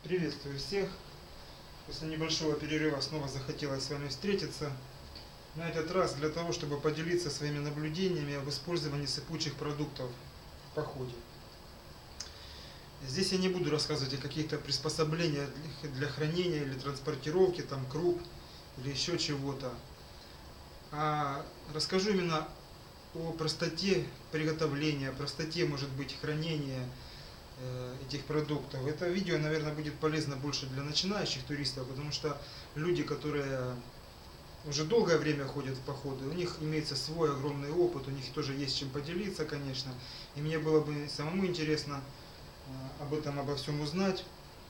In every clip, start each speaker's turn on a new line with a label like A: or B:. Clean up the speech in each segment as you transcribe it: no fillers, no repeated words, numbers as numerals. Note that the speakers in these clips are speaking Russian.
A: Приветствую всех. После небольшого перерыва снова захотелось с вами встретиться. На этот раз для того, чтобы поделиться своими наблюдениями об использовании сыпучих продуктов в походе. Здесь я не буду рассказывать о каких-то приспособлениях для хранения или транспортировки, там круп или еще чего-то. А расскажу именно о простоте приготовления, простоте, может быть, хранения этих продуктов. Это видео, наверное, будет полезно больше для начинающих туристов, потому что люди, которые уже долгое время ходят в походы, у них имеется свой огромный опыт, у них тоже есть чем поделиться, конечно. И мне было бы самому интересно об этом, обо всем узнать.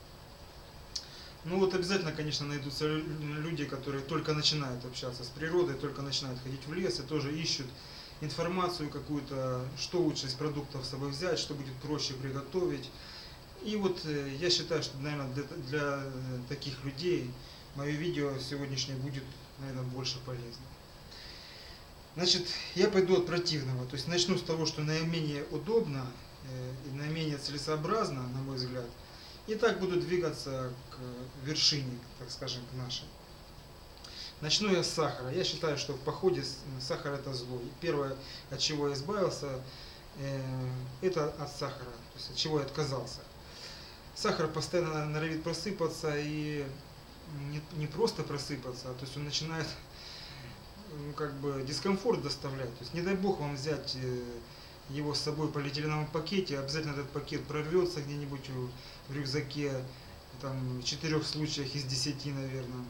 A: Ну вот обязательно, конечно, найдутся люди, которые только начинают общаться с природой, только начинают ходить в лес и тоже ищут информацию какую-то, что лучше из продуктов с собой взять, что будет проще приготовить. И вот я считаю, что, наверное, для таких людей мое видео сегодняшнее будет, наверное, больше полезно. Значит, я пойду от противного, то есть начну с того, что наименее удобно и наименее целесообразно, на мой взгляд, и так буду двигаться к вершине, так скажем, к нашей. Начну я с сахара. Я считаю, что в походе сахар это зло. И первое, от чего я избавился, это от сахара, то есть от чего я отказался. Сахар постоянно норовит просыпаться, и не просто просыпаться, то есть он начинает как бы дискомфорт доставлять. То есть не дай бог вам взять его с собой в полиэтиленовом пакете, обязательно этот пакет прорвется где-нибудь в рюкзаке, там, в 4 случаях из 10, наверное.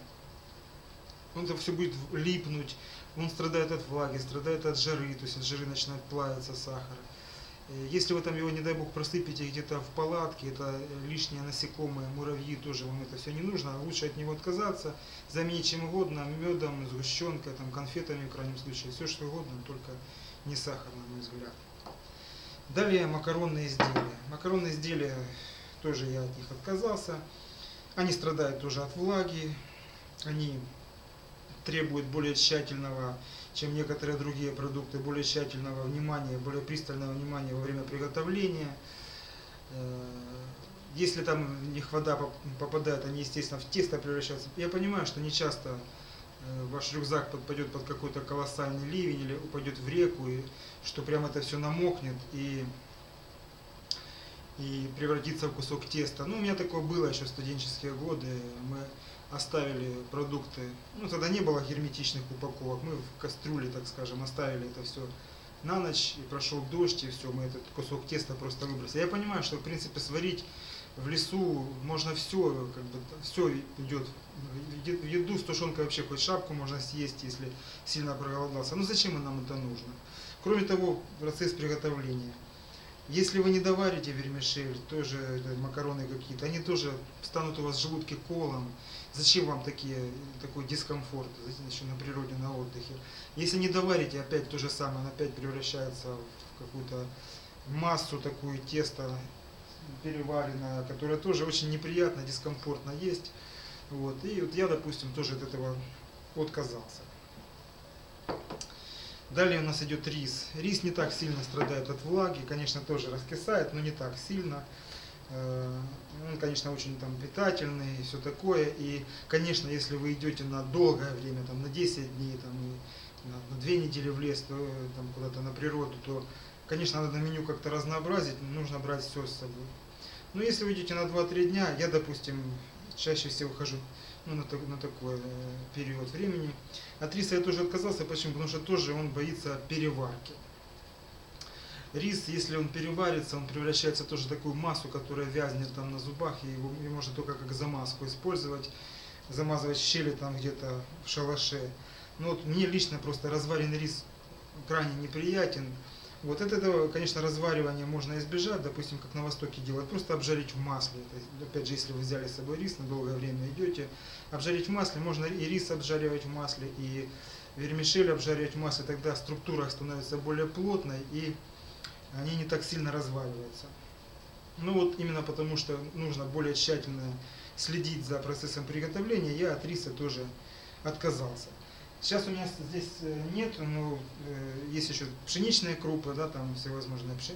A: Он это все будет липнуть, он страдает от влаги, страдает от жары, то есть от жары начинает плавиться сахар. Если вы там его, не дай бог, просыпете где-то в палатке, это лишние насекомые, муравьи, тоже вам это все не нужно, лучше от него отказаться, заменить чем угодно, медом, сгущенкой, там, конфетами в крайнем случае, все что угодно, только не сахар, на мой взгляд. Далее макаронные изделия. Макаронные изделия, тоже я от них отказался, они страдают тоже от влаги, они требует более тщательного, чем некоторые другие продукты, более тщательного внимания, более пристального внимания во время приготовления. Если там в них вода попадает, они, естественно, в тесто превращаются. Я понимаю, что не часто ваш рюкзак подпадет под какой-то колоссальный ливень или упадет в реку, и что прямо это все намокнет и превратится в кусок теста. Ну, у меня такое было еще в студенческие годы. Мы оставили продукты, ну тогда не было герметичных упаковок, мы в кастрюле, так скажем, оставили это все на ночь, и прошел дождь, и все, мы этот кусок теста просто выбросили. Я понимаю, что в принципе сварить в лесу можно все, как бы все идет в еду, с тушенкой вообще хоть шапку можно съесть, если сильно проголодался. Но зачем нам это нужно? Кроме того, процесс приготовления. Если вы не доварите вермишель, тоже макароны какие-то, они тоже станут у вас в желудке колом. Зачем вам такой дискомфорт еще на природе, на отдыхе? Если не доварите, опять то же самое, он опять превращается в какую-то массу, такую тесто переваренное, которое тоже очень неприятно, дискомфортно есть. Вот. И вот я, допустим, тоже от этого отказался. Далее у нас идет рис. Рис не так сильно страдает от влаги, конечно, тоже раскисает, но не так сильно. Он, конечно, очень там питательный и все такое. И, конечно, если вы идете на долгое время, там, на 10 дней, там, на 2 недели в лес, то, там, куда-то на природу, то, конечно, надо меню как-то разнообразить, нужно брать все с собой. Но если вы идете на 2-3 дня, я, допустим, чаще всего хожу на такой период времени. От риса я тоже отказался, почему? Потому что тоже он боится переварки. Рис, если он переварится, он превращается тоже в такую массу, которая вязнет там на зубах, и его можно только как замазку использовать, замазывать щели там где-то в шалаше. Но вот мне лично просто разваренный рис крайне неприятен. Вот от этого, конечно, разваривания можно избежать, допустим, как на Востоке делают, просто обжарить в масле. Опять же, если вы взяли с собой рис, на долгое время идете, обжарить в масле, можно и рис обжаривать в масле, и вермишель обжаривать в масле, тогда структура становится более плотной, и они не так сильно разваливаются. Ну вот именно потому, что нужно более тщательно следить за процессом приготовления, я от риса тоже отказался. Сейчас у меня здесь нет, но есть еще пшеничные крупы, да, там всевозможные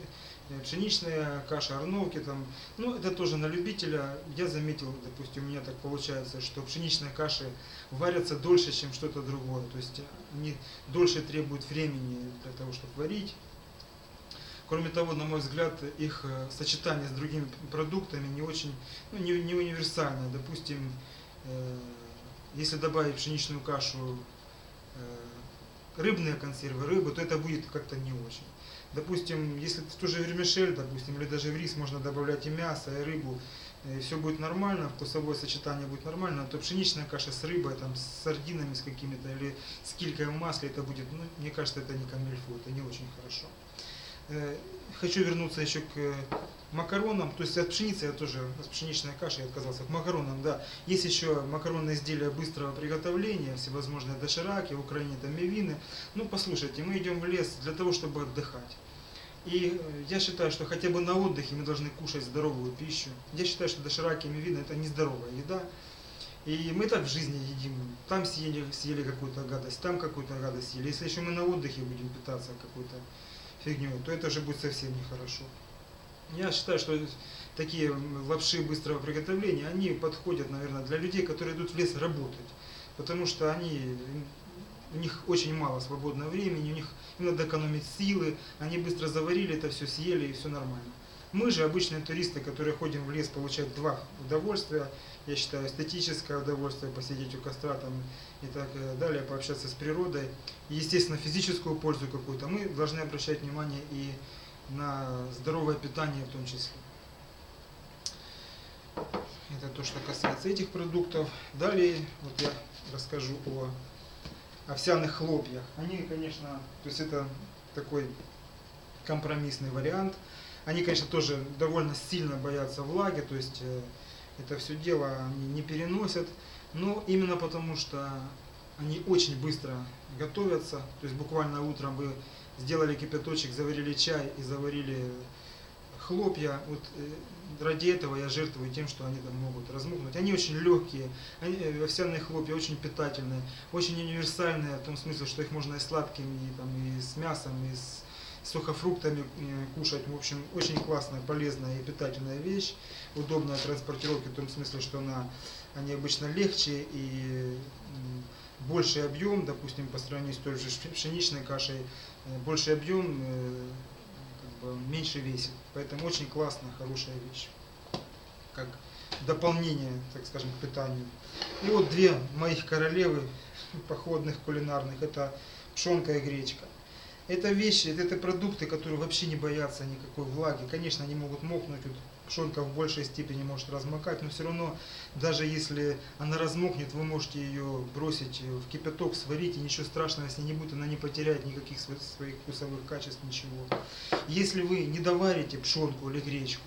A: пшеничная каша, арновки там. Ну, это тоже на любителя. Я заметил, допустим, у меня так получается, что пшеничные каши варятся дольше, чем что-то другое. То есть они дольше требуют времени для того, чтобы варить. Кроме того, на мой взгляд, их сочетание с другими продуктами не очень, ну, не универсальное. Допустим, если добавить в пшеничную кашу рыбные консервы, рыбу, то это будет как-то не очень. Допустим, если в ту же вермишель, допустим, или даже в рис можно добавлять и мясо, и рыбу, и все будет нормально, вкусовое сочетание будет нормально, то пшеничная каша с рыбой, там, с сардинами с какими-то, или с килькой в масле, это будет, ну, мне кажется, это не камильфо, это не очень хорошо. Хочу вернуться еще к макаронам, то есть от пшеницы я тоже, от пшеничной каши я отказался, к макаронам, да. Есть еще макаронные изделия быстрого приготовления, всевозможные дошираки, в Украине там мивины. Ну, послушайте, мы идем в лес для того, чтобы отдыхать. И я считаю, что хотя бы на отдыхе мы должны кушать здоровую пищу. Я считаю, что дошираки и мивины это нездоровая еда. И мы так в жизни едим, там съели какую-то гадость, там какую-то гадость съели. Если еще мы на отдыхе будем питаться какой-то фигней, то это же будет совсем нехорошо. Я считаю, что такие лапши быстрого приготовления, они подходят, наверное, для людей, которые идут в лес работать. Потому что у них очень мало свободного времени, у них им надо экономить силы, они быстро заварили это все, съели и все нормально. Мы же, обычные туристы, которые ходим в лес, получать два удовольствия, я считаю, эстетическое удовольствие, посидеть у костра там, и так далее, пообщаться с природой, и, естественно, физическую пользу какую-то, мы должны обращать внимание и на здоровое питание в том числе. Это то, что касается этих продуктов. Далее вот я расскажу о овсяных хлопьях. Они, конечно, то есть это такой компромиссный вариант. Они, конечно, тоже довольно сильно боятся влаги, то есть это все дело они не переносят, но именно потому, что они очень быстро готовятся, то есть буквально утром вы сделали кипяточек, заварили чай и заварили хлопья. Вот ради этого я жертвую тем, что они там могут размокнуть. Они очень легкие, овсяные хлопья очень питательные, очень универсальные, в том смысле, что их можно и сладкими, и, там, и с мясом, и с сухофруктами кушать. В общем, очень классная, полезная и питательная вещь, удобная в транспортировке, в том смысле, что они обычно легче и больший объем, допустим, по сравнению с той же пшеничной кашей, больший объем как бы меньше весит. Поэтому очень классная, хорошая вещь, как дополнение, так скажем, к питанию. И вот две моих королевы походных кулинарных, это пшенка и гречка. Это вещи, это продукты, которые вообще не боятся никакой влаги. Конечно, они могут мокнуть, вот пшенка в большей степени может размокать, но все равно, даже если она размокнет, вы можете ее бросить в кипяток, сварить, и ничего страшного с ней не будет, она не потеряет никаких своих вкусовых качеств, ничего. Если вы не доварите пшенку или гречку,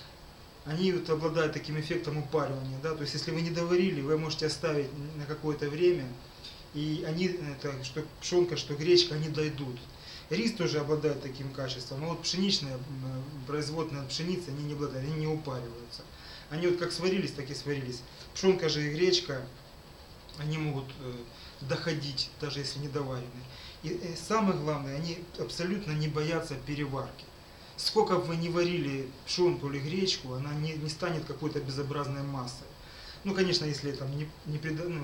A: они вот обладают таким эффектом упаривания, да, то есть если вы не доварили, вы можете оставить на какое-то время, и они, это, что пшенка, что гречка, они дойдут. Рис тоже обладает таким качеством, но вот пшеничная, производная пшеница, они не обладают, они не упариваются. Они вот как сварились, так и сварились. Пшенка же и гречка, они могут доходить, даже если не доварены. И самое главное, они абсолютно не боятся переварки. Сколько бы вы ни варили пшенку или гречку, она не станет какой-то безобразной массой. Ну, конечно, если там не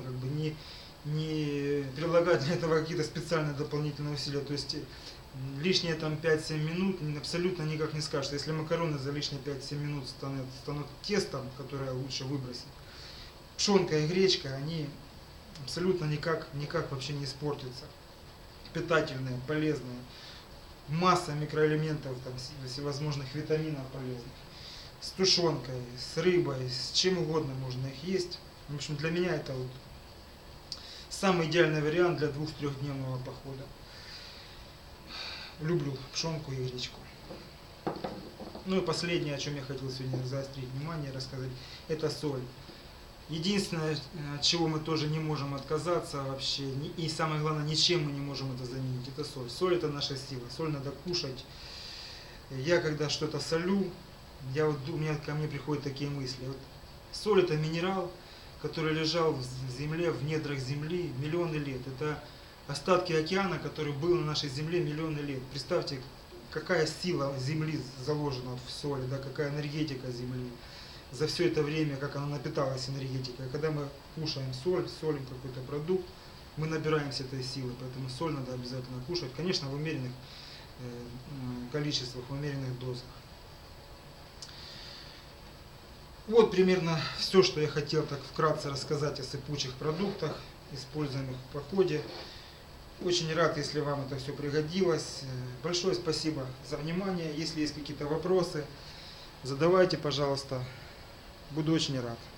A: прилагать для этого какие-то специальные дополнительные усилия, то есть лишние там 5-7 минут абсолютно никак не скажется. Если макароны за лишние 5-7 минут станут тестом, которое лучше выбросить, пшенка и гречка, они абсолютно никак вообще не испортятся. Питательные, полезные, масса микроэлементов, там, всевозможных витаминов полезных. С тушенкой, с рыбой, с чем угодно можно их есть. В общем, для меня это вот самый идеальный вариант для 2-3-дневного похода. Люблю пшенку и гречку. Ну и последнее, о чем я хотел сегодня заострить внимание, рассказать, это соль. Единственное, от чего мы тоже не можем отказаться вообще, и самое главное, ничем мы не можем это заменить, это соль. Соль это наша сила, соль надо кушать. Я когда что-то солю, ко мне приходят такие мысли. Вот, соль это минерал, который лежал в земле, в недрах земли миллионы лет. Это остатки океана, который был на нашей земле миллионы лет. Представьте, какая сила Земли заложена вот в соли, да, какая энергетика Земли. За все это время, как она напиталась энергетикой. А когда мы кушаем соль, солим какой-то продукт, мы набираемся этой силы, поэтому соль надо обязательно кушать, конечно, в умеренных количествах, в умеренных дозах. Вот примерно все, что я хотел так вкратце рассказать о сыпучих продуктах, используемых в походе. Очень рад, если вам это все пригодилось. Большое спасибо за внимание. Если есть какие-то вопросы, задавайте, пожалуйста. Буду очень рад.